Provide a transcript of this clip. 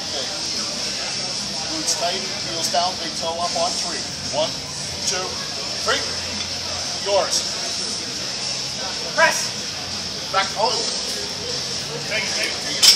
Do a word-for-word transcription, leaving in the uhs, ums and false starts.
thing. Boots tight, heels down, big toe up on three. One, two, three. Yours. Press. Back home. Take it, take it, take it.